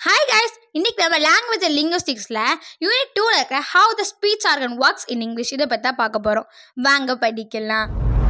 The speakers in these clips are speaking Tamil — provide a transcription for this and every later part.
Hi guys, இன்னைக்கு நம்ம language and linguisticsல unit 2ல இருக்கிற how the speech organ works in English இத பத்தி பார்க்க போறோம். வாங்க படிக்கலாம்.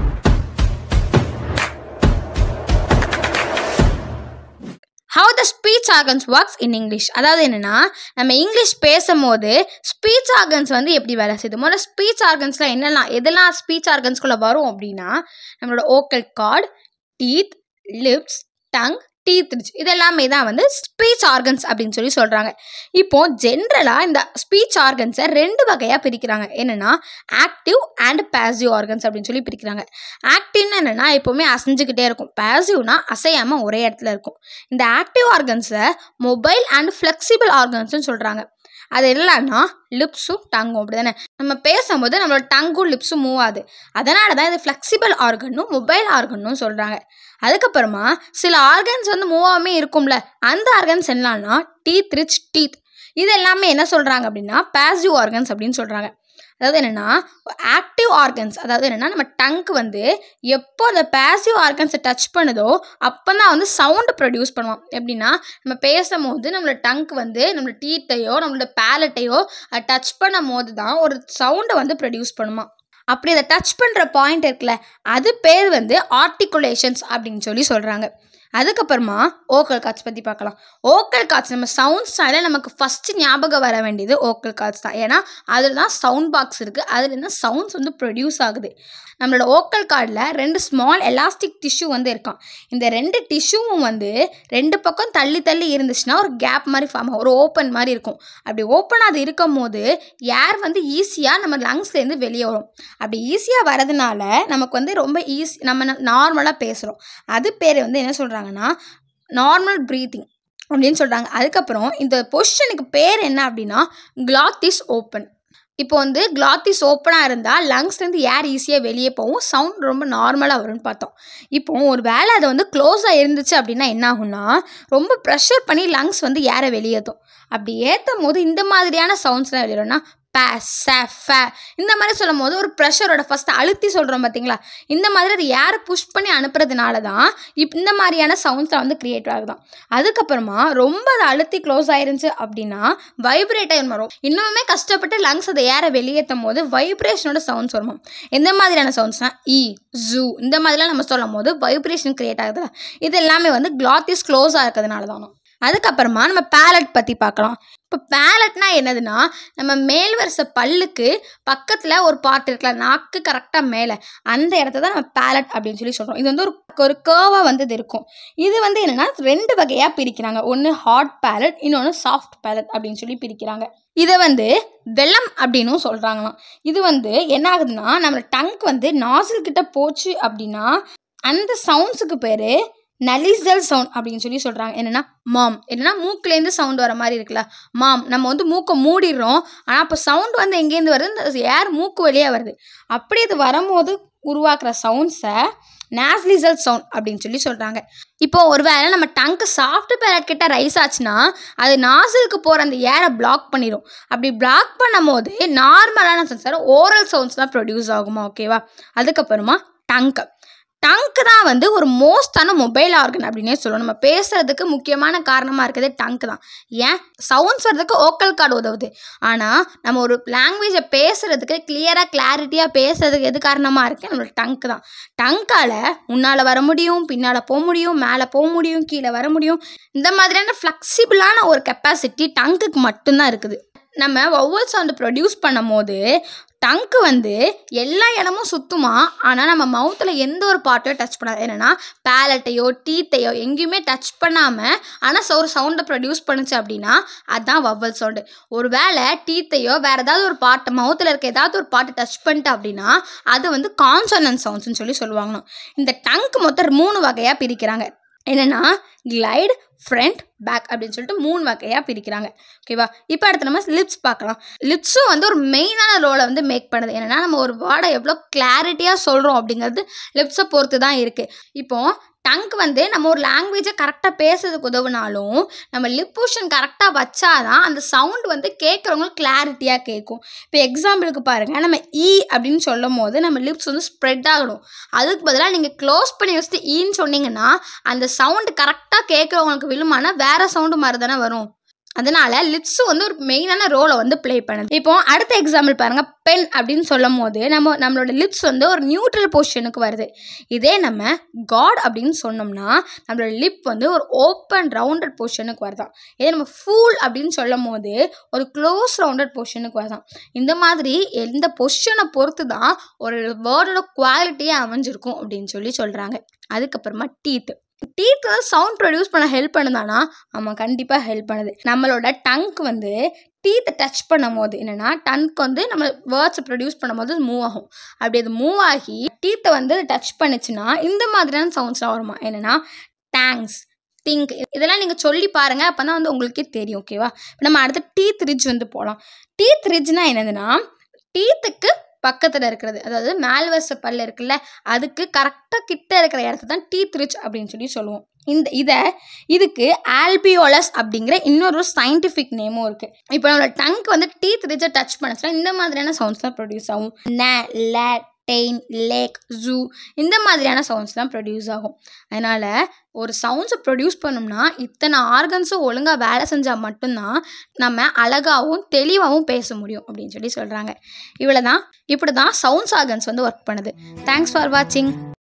How the speech organs works in English. அதாவது என்னன்னா நம்ம இங்கிலீஷ் பேசும்போது ஸ்பீச் ஆர்கன்ஸ் வந்து எப்படி வேலை செய்யுது. முதல்ல ஸ்பீச் ஆர்கன்ஸ்ல எதெல்லாம் ஸ்பீச் ஆர்கன்ஸ்குள்ள வரும் அப்படின்னா நம்மளோட vocal cord, teeth, lips, tongue, teeth இதெல்லாமே தான் வந்து ஸ்பீச் ஆர்கன்ஸ் அப்படின்னு சொல்லி சொல்கிறாங்க. இப்போ ஜென்ரலாக இந்த ஸ்பீச் ஆர்கன்ஸை ரெண்டு வகையாக பிரிக்கிறாங்க. என்னென்னா ஆக்டிவ் அண்ட் பேசிவ் ஆர்கன்ஸ் அப்படின்னு சொல்லி பிரிக்கிறாங்க. ஆக்டிவ்னா என்னென்னா எப்போவுமே அசைஞ்சிக்கிட்டே இருக்கும். பேசிவ்னா அசையாமல் ஒரே இடத்துல இருக்கும். இந்த ஆக்டிவ் ஆர்கன்ஸை மொபைல் அண்ட் ஃப்ளெக்சிபிள் ஆர்கன்ஸ்னு சொல்கிறாங்க. அது இல்லைன்னா லிப்ஸும் டங்கும் அப்படி தானே. நம்ம பேசும்போது நம்மளோட டங்கும் லிப்ஸும் மூவ் ஆகுது. அதனால தான் இது ஃப்ளெக்சிபிள் ஆர்கனும் மொபைல் ஆர்கனும் சொல்கிறாங்க. அதுக்கப்புறமா சில ஆர்கன்ஸ் வந்து மூவ் ஆகாமே இருக்கும்ல, அந்த ஆர்கன்ஸ் என்னன்னா டீத், ரிச் டீத், இது எல்லாமே என்ன சொல்கிறாங்க அப்படின்னா பேசிவ் ஆர்கன்ஸ் அப்படின்னு சொல்கிறாங்க. அதாவது என்னென்னா ஆக்டிவ் ஆர்கன்ஸ், அதாவது என்னென்னா நம்ம டங்க்கு வந்து எப்போ அந்த பேசிவ் ஆர்கன்ஸை டச் பண்ணுதோ அப்போ தான் வந்து சவுண்டு ப்ரொடியூஸ் பண்ணுவோம். எப்படின்னா நம்ம பேசும்போது நம்மளோட டங்க்கு வந்து நம்மளோட டீத்தையோ நம்மளோட பேலட்டையோ டச் பண்ணும் போது தான் ஒரு சவுண்டை வந்து ப்ரொடியூஸ் பண்ணுமா. அப்படி அதை டச் பண்ணுற பாயிண்ட் இருக்குல்ல, அது பேர் வந்து ஆர்டிகுலேஷன்ஸ் அப்படின்னு சொல்லி சொல்கிறாங்க. அதுக்கப்புறமா ஓக்கல் கார்ட்ஸ் பற்றி பார்க்கலாம். ஓக்கல் கார்ட்ஸ் நம்ம சவுண்ட்ஸ்னால நமக்கு ஃபஸ்ட்டு ஞாபகம் வர வேண்டியது ஓக்கல் கார்ட்ஸ் தான். ஏன்னா அதில் தான் சவுண்ட் பாக்ஸ் இருக்குது, அதுலேருந்து சவுண்ட்ஸ் வந்து ப்ரொடியூஸ் ஆகுது. நம்மளோட ஓக்கல் கார்டில் ரெண்டு ஸ்மால் எலாஸ்டிக் டிஷ்யூ வந்து இருக்கான். இந்த ரெண்டு டிஷ்யூவும் வந்து ரெண்டு பக்கம் தள்ளி தள்ளி இருந்துச்சுன்னா ஒரு கேப் மாதிரி ஃபார்ம் ஆகும், ஒரு ஓப்பன் மாதிரி இருக்கும். அப்படி ஓப்பனாக அது இருக்கும் போது ஏர் வந்து ஈஸியாக நம்ம லங்ஸ்லேருந்து வெளியே வரும். அப்படி ஈஸியாக வரதுனால நமக்கு வந்து ரொம்ப ஈஸி, நம்ம நார்மலாக பேசுகிறோம். அது பேர் வந்து என்ன சொல்கிறாங்கன்னா நார்மல் ப்ரீத்திங் அப்படின்னு சொல்கிறாங்க. அதுக்கப்புறம் இந்த பொசிஷனுக்கு பேர் என்ன அப்படின்னா கிளாத்திஸ் ஓப்பன். இப்போ வந்து கிளாத்திஸ் ஓப்பனாக இருந்தால் லங்ஸ்லேருந்து ஏர் ஈஸியாக வெளியே போகும், சவுண்ட் ரொம்ப நார்மலாக வரும்னு பார்த்தோம். இப்போ ஒரு வேளை அது வந்து க்ளோஸாக இருந்துச்சு அப்படின்னா என்ன ஆகும்னா ரொம்ப ப்ரெஷர் பண்ணி லங்ஸ் வந்து ஏரை வெளியேற்றும். அப்படி ஏற்றும் போது இந்த மாதிரியான சவுண்ட்ஸ்லாம் வெளியிடும்னா இந்த மாதிரி சொல்லும் போது ஒரு ப்ரெஷரோட ஃபஸ்ட்டு அழுத்தி சொல்கிறோம் பார்த்தீங்களா, இந்த மாதிரி அது ஏரை புஷ் பண்ணி அனுப்புறதுனால தான் இந்த மாதிரியான சவுண்ட்ஸ்லாம் வந்து க்ரியேட் ஆகுதான். அதுக்கப்புறமா ரொம்ப அதை அழுத்தி க்ளோஸ் ஆயிருந்துச்சு அப்படின்னா வைப்ரேட் ஆகி வரும். இன்னுமே கஷ்டப்பட்டு லங்ஸ் அதை ஏரை வெளியேற்றும் போது வைப்ரேஷனோட சவுண்ட்ஸ் வருமா. எந்த மாதிரியான சவுண்ட்ஸ்னால் ஜூ இந்த மாதிரிலாம் நம்ம சொல்லும் போது வைப்ரேஷன் க்ரியேட் ஆகுதுல, இது எல்லாமே வந்து கிளாத்திஸ் க்ளோஸாக இருக்கிறதுனால தானோ. அதுக்கப்புறமா நம்ம பேலட் பற்றி பார்க்கலாம். இப்போ பேலட்னா என்னதுன்னா நம்ம மேல் வரிசை பல்லுக்கு பக்கத்தில் ஒரு பார்ட் இருக்கலாம், நாக்கு கரெக்டாக மேலே, அந்த இடத்த தான் நம்ம பேலட் அப்படின்னு சொல்லி சொல்கிறோம். இது வந்து ஒரு கேர்வாக வந்து இது இருக்கும். இது வந்து என்னென்னா ரெண்டு வகையாக பிரிக்கிறாங்க. ஒன்று ஹார்ட் பேலட், இன்னொன்று சாஃப்ட் பேலட் அப்படின்னு சொல்லி பிரிக்கிறாங்க. இதை வந்து வெள்ளம் அப்படின்னும் சொல்கிறாங்களாம். இது வந்து என்ன ஆகுதுன்னா நம்ம டங்க் வந்து நாசில் கிட்ட போச்சு அப்படின்னா அந்த சவுண்ட்ஸுக்கு பேர் நலிசல் சவுண்ட் அப்படின்னு சொல்லி சொல்கிறாங்க. என்னென்னா மாம், என்னென்னா மூக்குலேருந்து சவுண்ட் வர மாதிரி இருக்குல்ல மாம், நம்ம வந்து மூக்கை மூடிடுறோம், ஆனால் அப்போ சவுண்ட் வந்து எங்கேருந்து வருது, இந்த ஏர் மூக்கு வழியாக வருது. அப்படி அது வரும்போது உருவாக்குற சவுண்ட்ஸை நாஸ்லிசல் சவுண்ட் அப்படின்னு சொல்லி சொல்கிறாங்க. இப்போ ஒரு வேளை நம்ம டங்க்கு சாஃப்ட் பேலட் கிட்ட ரைஸ் ஆச்சுன்னா அது நாசிலுக்கு போகிற அந்த ஏரை பிளாக் பண்ணிடும். அப்படி பிளாக் பண்ணும் போது நார்மலான சவுண்ட்ஸ் ஓரல் சவுண்ட்ஸ் தான் ப்ரொடியூஸ் ஆகுமா. ஓகேவா. அதுக்கப்புறமா டங்க்கு தான் வந்து ஒரு மோஸ்டான மொபைல் ஆர்கன் அப்படின்னே சொல்லுவோம். நம்ம பேசுகிறதுக்கு முக்கியமான காரணமாக இருக்கிறது டங்க்கு தான். ஏன் சவுண்ட்ஸ் வர்றதுக்கு ஓக்கல் கார்டு உதவுது, ஆனால் நம்ம ஒரு லாங்குவேஜை பேசுகிறதுக்கு கிளாரிட்டியாக பேசுறதுக்கு எது காரணமாக இருக்குது நம்மளோட டங்க்கு தான். டங்கால் முன்னால் வர முடியும், பின்னால் போக முடியும், மேலே போக முடியும், கீழே வர முடியும். இந்த மாதிரியான ஃப்ளெக்சிபிளான ஒரு கெப்பாசிட்டி டங்குக்கு மட்டும்தான் இருக்குது. நம்ம வௌவல் சவுண்டு ப்ரொடியூஸ் பண்ணும் போது டங்க்கு வந்து எல்லா இடமும் சுற்றுமா, ஆனால் நம்ம மவுத்தில் எந்த ஒரு பார்ட்டையும் டச் பண்ணாது. என்னென்னா பேலட்டையோ டீத்தையோ எங்கேயுமே டச் பண்ணாமல் ஆனால் ஒரு சவுண்டை ப்ரொடியூஸ் பண்ணுச்சு அப்படின்னா அதுதான் வவ்வல் சவுண்டு. ஒரு வேளை டீத்தையோ வேறு ஏதாவது ஒரு பார்ட்டை மவுத்தில் இருக்க ஏதாவது ஒரு பார்ட்டை டச் பண்ணிட்டு அப்படின்னா அது வந்து கான்சனன்ட் சவுண்ட்ஸ்னு சொல்லி சொல்லுவாங்க. இந்த டங்க்கு மொத்தம் 3 வகையாக பிரிக்கிறாங்க. என்னென்னா கிளைட், ஃப்ரண்ட், பேக் அப்படின்னு சொல்லிட்டு 3 வகையாக பிரிக்கிறாங்க. ஓகேவா. இப்போ அடுத்து நம்ம லிப்ஸ் பார்க்கலாம். லிப்ஸும் வந்து ஒரு மெயினான ரோலை வந்து மேக் பண்ணுது. என்னென்னா நம்ம ஒரு வேர்டை எவ்வளோ கிளாரிட்டியாக சொல்கிறோம் அப்படிங்கிறது லிப்ஸை பொறுத்து தான் இருக்குது. இப்போது டங்க் வந்து நம்ம ஒரு லாங்குவேஜை கரெக்டாக பேசுறதுக்கு உதவுனாலும் நம்ம லிப் பொசிஷன் கரெக்டாக வச்சாதான் அந்த சவுண்ட் வந்து கேட்குறவங்களுக்கு கிளாரிட்டியாக கேட்கும். இப்போ எக்ஸாம்பிளுக்கு பாருங்கள், நம்ம அப்படின்னு சொல்லும் போது நம்ம லிப்ஸ் வந்து ஸ்ப்ரெட் ஆகணும். அதுக்கு பதிலாக நீங்கள் க்ளோஸ் பண்ணி வச்சுட்டு ஈன்னு சொன்னீங்கன்னா அந்த சவுண்டு கரெக்டாக கேட்குறவங்களுக்கு விழுமானா வேறு சவுண்டு மாதிரி தானே வரும். அதனால லிப்ஸ் வந்து ஒரு மெயினான ரோலை வந்து ப்ளே பண்ணுது. இப்போ அடுத்த எக்ஸாம்பிள் பாருங்க, பென் அப்படின்னு சொல்லும் போது நம்மளோட லிப்ஸ் வந்து ஒரு நியூட்ரல் பொசிஷனுக்கு வருது. இதே நம்ம காட் அப்படின்னு சொன்னோம்னா நம்மளோட லிப் வந்து ஒரு ஓப்பன் ரவுண்டட் பொசிஷனுக்கு வருதான். இதே நம்ம ஃபூல் அப்படின்னு சொல்லும் போது ஒரு க்ளோஸ் ரவுண்டட் பொசிஷனுக்கு வருதான். இந்த மாதிரி எந்த பொசிஷனை பொறுத்து தான் ஒரு வேர்டோட குவாலிட்டியே அமைஞ்சிருக்கும் அப்படின்னு சொல்கிறாங்க. அதுக்கப்புறமா டீத் வந்து சவுண்ட் ப்ரொடியூஸ் பண்ண ஹெல்ப் பண்ணுதானா? ஆமாம், கண்டிப்பாக ஹெல்ப் பண்ணுது. நம்மளோட டங்க் வந்து டீத்தை டச் பண்ணும் போது என்னென்னா டங்க் வந்து நம்ம வேர்ட்ஸை ப்ரொடியூஸ் பண்ணும் போது மூவ் ஆகும். அப்படி அது மூவ் ஆகி டீத்தை வந்து டச் பண்ணிச்சுன்னா இந்த மாதிரியான சவுண்ட்ஸ்லாம் வருமா? என்னென்னா தேங்க்ஸ், திங்க், இதெல்லாம் நீங்கள் சொல்லி பாருங்கள், அப்போ தான் வந்து உங்களுக்கே தெரியும். ஓகேவா? இப்போ நம்ம அடுத்து டீத் ரிட்ஜ் வந்து போகலாம். டீத் ரிட்ஜ்னால் என்னதுன்னா டீத்துக்கு பக்கத்தில் இருக்கிறது, அதாவது மேல்வச பல் இருக்குல்ல, அதுக்கு கரெக்டாக கிட்ட இருக்கிற இடத்த தான் டீத் ரிட்ஜ் அப்படின்னு சொல்லுவோம். இதுக்கு ஆல்பியோலஸ் அப்படிங்கிற இன்னொரு சயின்டிஃபிக் நேமும் இருக்குது. இப்போ நம்மளோட டங்க் வந்து டீத் ரிட்ஜை டச் பண்ணுச்சுன்னா இந்த மாதிரியான சவுண்ட்ஸ்லாம் ப்ரொடியூஸ் ஆகும். டெயின், லேக், ஜூ, இந்த மாதிரியான சவுண்ட்ஸ்லாம் ப்ரொடியூஸ் ஆகும். அதனால் ஒரு சவுண்ட்ஸை ப்ரொடியூஸ் பண்ணோம்னா இத்தனை ஆர்கன்ஸும் ஒழுங்காக வேலை செஞ்சால் மட்டும்தான் நம்ம அழகாகவும் தெளிவாகவும் பேச முடியும் அப்படின்னு சொல்கிறாங்க. இப்படி தான் சவுண்ட்ஸ் ஆர்கன்ஸ் வந்து ஒர்க் பண்ணுது. தேங்க்ஸ் ஃபார் வாட்சிங்.